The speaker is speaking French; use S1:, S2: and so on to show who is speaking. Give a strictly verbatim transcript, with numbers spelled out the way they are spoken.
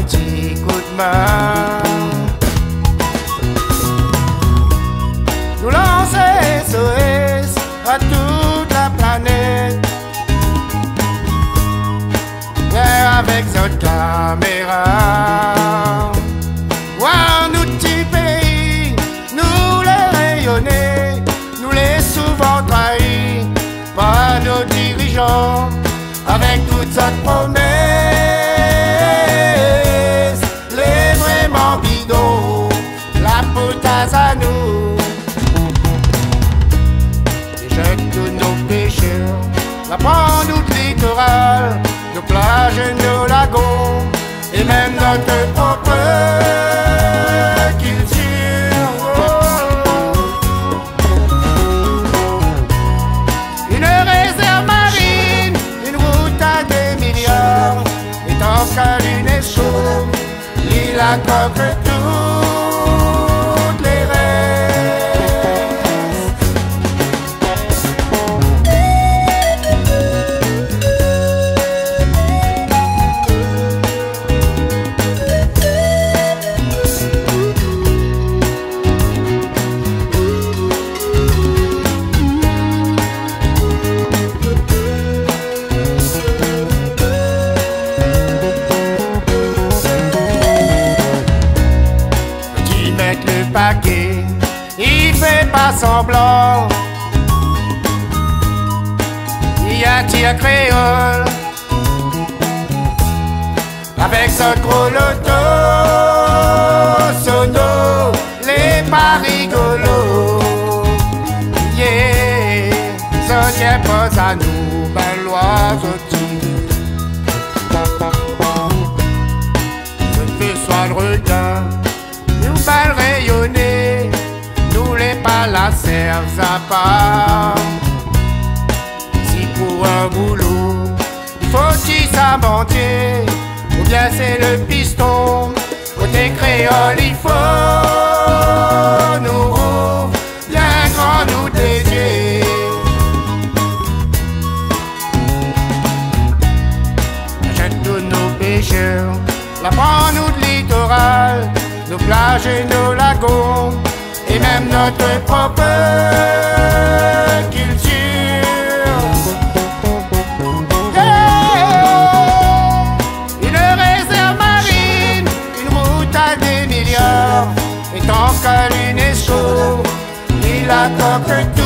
S1: petit coup de main. Nous lancer S O S à toute la planète. Viens avec notre caméra. Voir nous petits pays, nous les rayonner, nous les souvent trahis par nos dirigeants avec toutes sortes de promesses. Les vraiment bidons, la potasse à nous. Jette tous nos péchés, la prend notre littoral, nos plages et nos lagons, et même notre propre culture. Une réserve marine, une route à des milliards, et tant qu'à l'UNESCO, l'île accorde toutes les paquet, il fait pas semblant. Il y a tir créole avec son gros loto sono, les pas rigolos. Yeah, ça tient pas à nous, ben l'oiseau je fais soit le requin. Nous bal rayonner, nous les pas la servent à part. Si pour un boulot, il faut qu'il s'abandonner, ou bien c'est le piston, côté créole il faut nous bien grand nous dédier. Achète tous nos pécheurs, la prend nous de littoral, nos plages et nos lagons, et même notre propre culture. Yeah! Une réserve marine, une route à des milliards, et tant qu'à l'UNESCO, il accorde tout.